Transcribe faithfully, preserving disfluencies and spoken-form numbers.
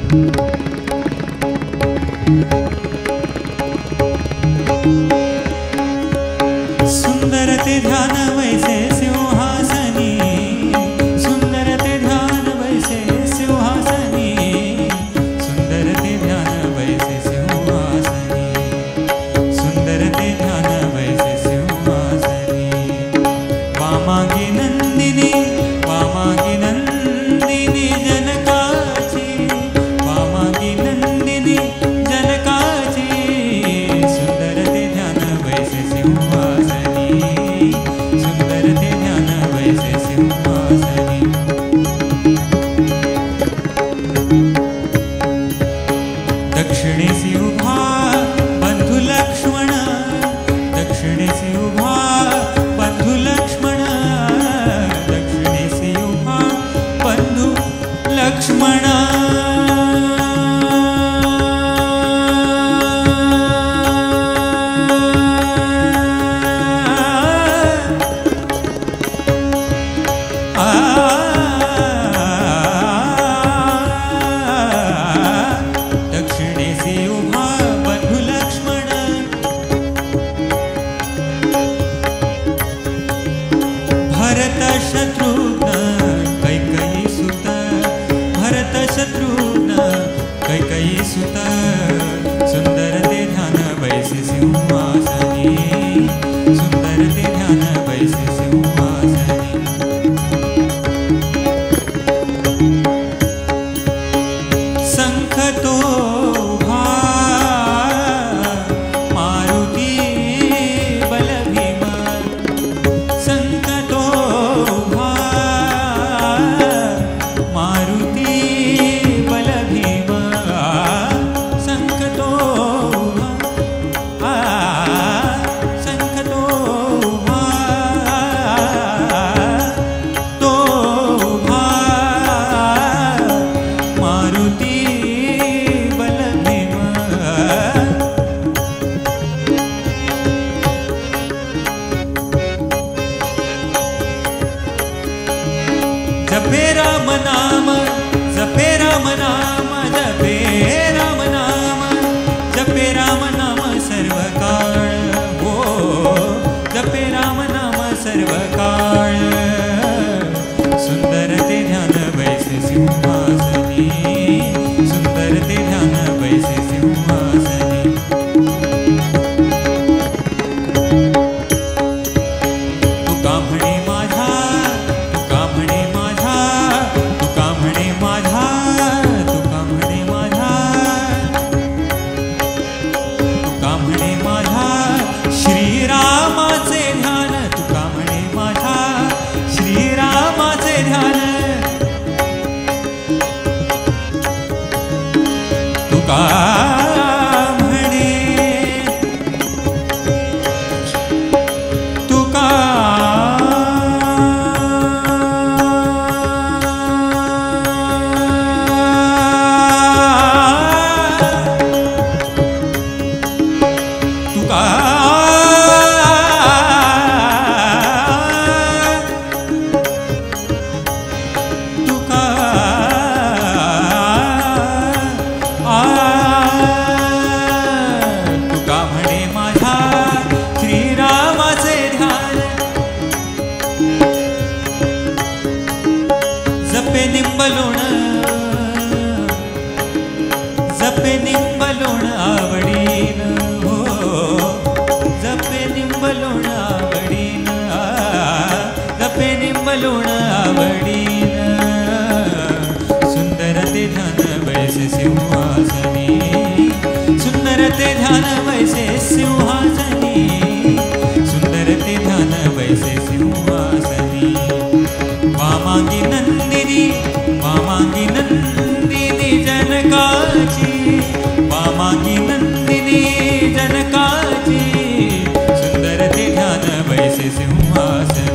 सुंदर ते ध्यान वैसे सिंहासनी, सुंदर ते ध्यान वैसे सिंहासनी, सुंदर ते ध्यान वैसे सिंहासनी, सुंदर ते ध्यान वैसे सिंहासनी। वामांगी नंदिनी, वामांगी नंदिनी जनकाची, वामांगी नंदिनी जनकाची, सुंदर ते ध्यान वैसे सिंहासनी, सुंदर ते ध्यान वैसे सिंहासनी। दक्षिणेसी उभा बंधु लक्ष्मण, दक्षिणेसी उभा बंधु लक्ष्मण, दक्षिणेसी उभा बंधु लक्ष्मण। दक्षिणेसी उभा बंधु लक्ष्मण, भरत शत्रुघ्न कैकेयी सुत, भरत शत्रुघ्न कैकेयी सुत, सुंदर ते ध्यान वैसे सिंहासनी, सुंदर ते ध्यान वैसे सिंहासनी। शंख तो उभा मारुती बल भीम, शंख तो उभा मारुती बल भीम, शंख तो उभा, शंख तो उभा, तो उभा मारुती बल भीम। जपे राम नाम, जपे राम नाम, जपे राम नाम, जपे राम नाम सर्वकाळ, हो जपे राम नाम सर्वकाळ, सुंदर ते ध्यान वैसे सिंहासनी, सुंदर ते ध्यान वैसे सिंहासनी। तुका म्हणे माझा, तुका म्हणे माझा, तुका म्हणे माझा, तुका म्हणे माझा, तुका म्हणे माझा श्रीरामाचे ध्यान, तुका म्हणे माझा श्रीरामाचे ध्यान, तुका म्हणे, तुका तुका तुका आ तुका म्हणे माझा श्रीरामाचे ध्यान, जपे निंबलोण, जपे निंबलोण आवडीन, हो जपे निंबलोण आवडीन, जपे निंबलोण आवडीन, सुंदर ते ध्यान वैसे सिंहासनी, सुंदर ते ध्यान वैसे सिंहासनी, सुंदर ते ध्यान वैसे सिंहासनी। वामांगी नंदिनी, वामांगी नंदिनी जनकाची, वामांगी नंदिनी जनकाची, सुंदर ते ध्यान वैसे सिंहासनी,